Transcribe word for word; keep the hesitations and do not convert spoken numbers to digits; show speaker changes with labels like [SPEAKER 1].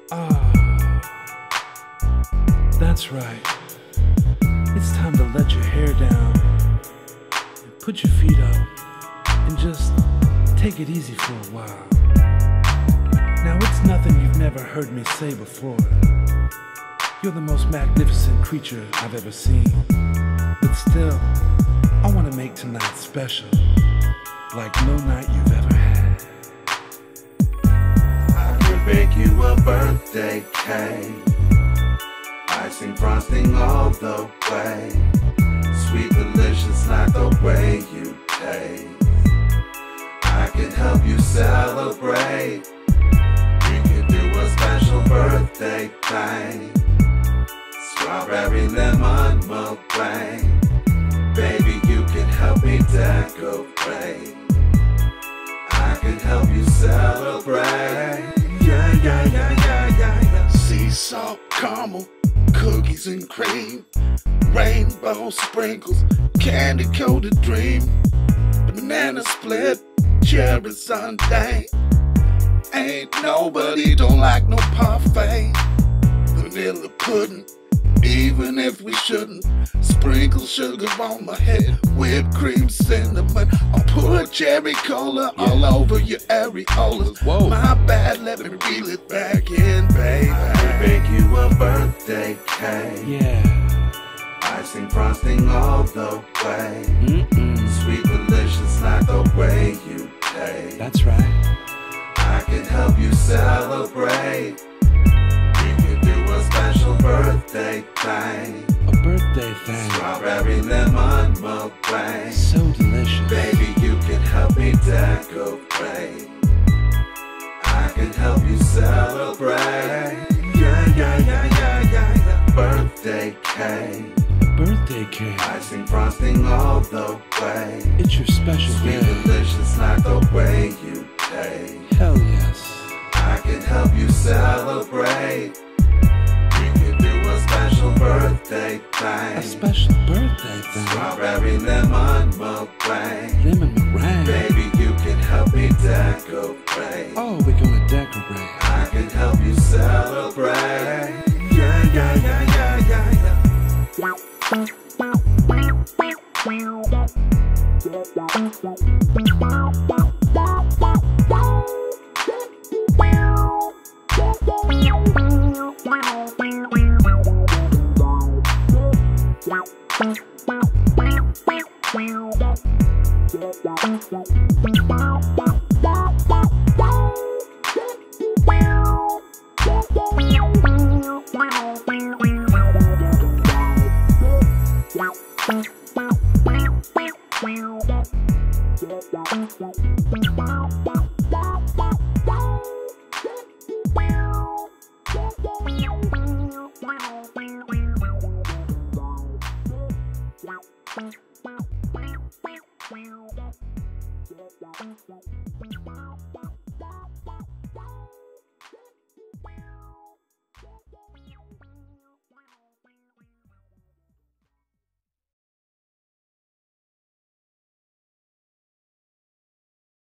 [SPEAKER 1] Ah, that's right. It's time to let your hair down and put your feet up and just take it easy for a while. Now, it's nothing you've never heard me say before. You're the most magnificent creature I've ever seen. But still, I want to make tonight special, like no night you've ever had.
[SPEAKER 2] I could bake you a birthday cake, icing, frosting all the way, sweet, delicious like the way you taste. I can help you celebrate. We could do a special birthday thing, strawberry, lemon, meringue. Baby, you can help me decorate. I can help you celebrate. Yeah, yeah, yeah, yeah, yeah, yeah.
[SPEAKER 3] Sea salt, caramel, cookies and cream, rainbow sprinkles, candy coated dream, banana split, cherry sundae. Ain't nobody don't like no parfait. Vanilla pudding, even if we shouldn't. Sprinkle sugar on my head, whipped cream, cinnamon. I'll put cherry cola
[SPEAKER 1] Yeah.
[SPEAKER 3] all over your areolas.
[SPEAKER 1] Whoa.
[SPEAKER 3] My bad, let me reel it back in, baby.
[SPEAKER 2] I could bake you a birthday cake,
[SPEAKER 1] Yeah.
[SPEAKER 2] icing, frosting all the way,
[SPEAKER 1] Mm-mm.
[SPEAKER 2] sweet, delicious like the way you taste.
[SPEAKER 1] That's right.
[SPEAKER 2] I can help you celebrate. We could do a special birthday thing,
[SPEAKER 1] A birthday thing.
[SPEAKER 2] strawberry, lemon, meringue.
[SPEAKER 1] So delicious.
[SPEAKER 2] Baby, you can help me decorate. I can help you celebrate. Yeah, yeah, yeah, yeah, yeah, yeah. Birthday cake,
[SPEAKER 1] A birthday cake.
[SPEAKER 2] icing, frosting all the way,
[SPEAKER 1] It's your special
[SPEAKER 2] sweet,
[SPEAKER 1] day.
[SPEAKER 2] delicious like the way you taste.
[SPEAKER 1] Hell yes.
[SPEAKER 2] I can help you celebrate. We could do a special birthday
[SPEAKER 1] A
[SPEAKER 2] thing,
[SPEAKER 1] special birthday thing.
[SPEAKER 2] strawberry, lemon, meringue.
[SPEAKER 1] Lemon meringue.
[SPEAKER 2] Baby, you can help me decorate.
[SPEAKER 1] Oh, we're gonna decorate.
[SPEAKER 2] I can help you celebrate. Yeah, yeah, yeah, yeah, yeah, yeah.
[SPEAKER 4] Wow.